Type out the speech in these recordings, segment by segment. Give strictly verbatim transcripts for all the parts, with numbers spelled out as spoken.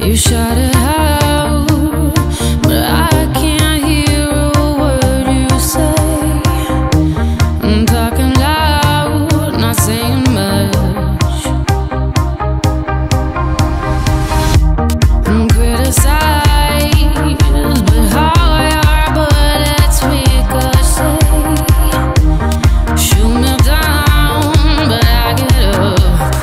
You shout it out, but I can't hear a word you say. I'm talking loud, not saying much. I'm criticized, but how your bullets ricochet. Shoot me down, but I get up.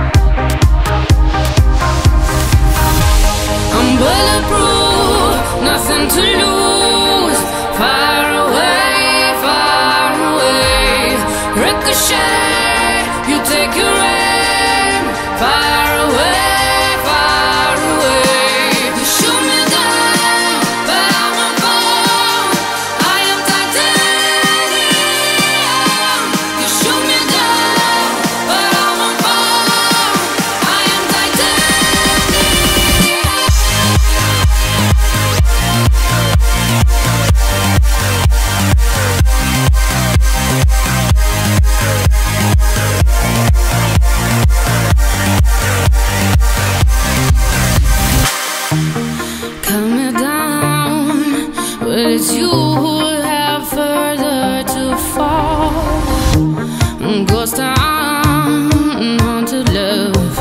I'm bulletproof, nothing to lose. Far away, far away. Ricochet, you take your aim. Far away, far away. You shoot me down, but I won't fall. I am titanium. You shoot me down, but I won't fall. I am titanium. Cut me down, but it's you who have further to fall. Ghost town, haunted love.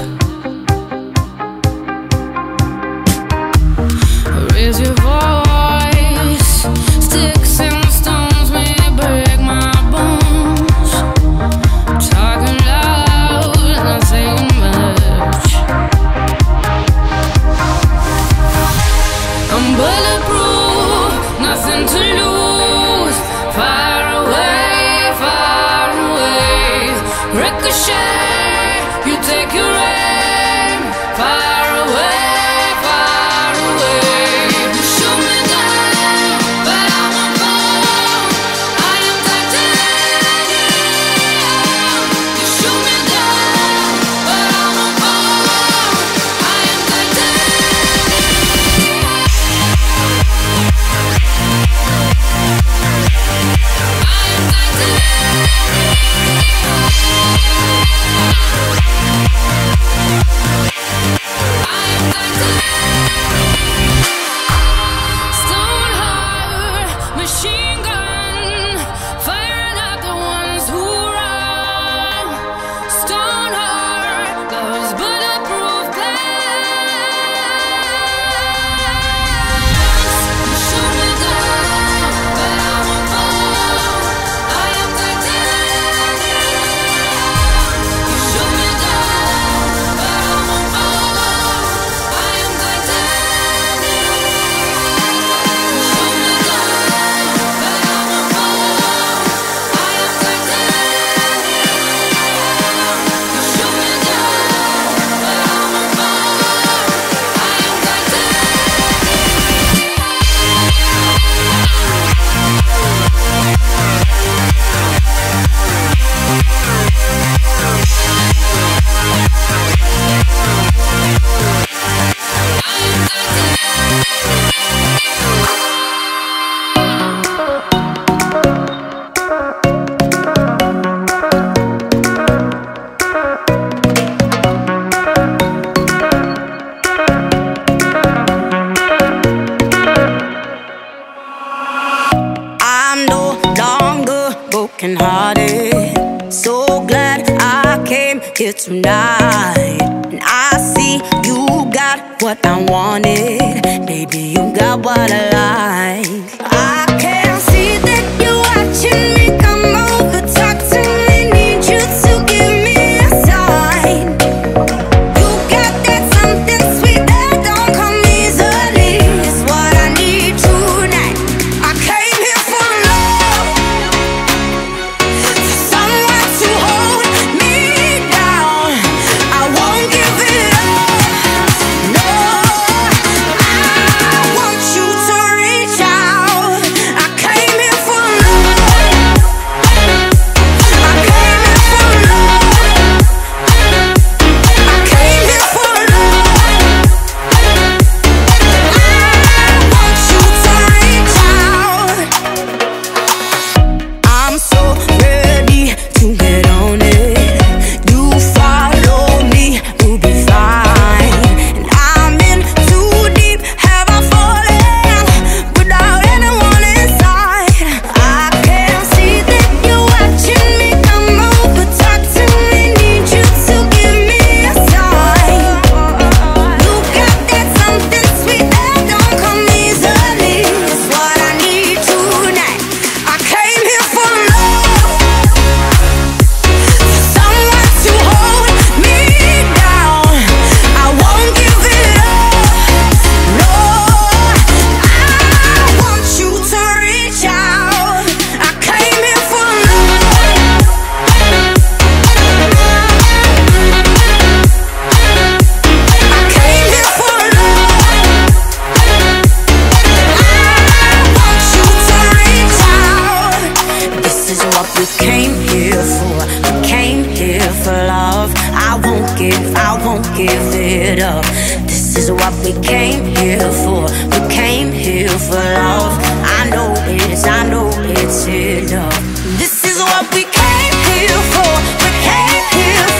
Raise your voice, sticks and stones may break my bones. Talking loud, not saying much. I'm bulletproof, nothing to lose. Far away, far away. Ricochet, you take your aim. Far away, far away. You shoot me down, but I won't fall. I am titanium. You shoot me down, but I won't fall. I am titanium. I am Stone heart, machine gun, firing at the ones who run. Stone heart, love's bulletproof glass. You shoot me down, but I won't fall. I am titanium. You shoot me down, but I won't fall. I am titanium. You shoot me down, but I won't fall. I am titanium. You shoot me down, but I won't fall. I am I'm no longer broken-hearted. So glad I came here tonight. And I see you got what I wanted. Baby, you got what I like. I can see that you're watching me. Come over, talk to me. Need you to give me a sign. You got that something sweet that don't come easily. It's what I need tonight. I came here for love, for someone to hold me down. I won't give it up. No, I want you to reach out. give, I won't give it up. This is what we came here for. We came here for love. I know it's, I know it's enough. This is what we came here for. We came here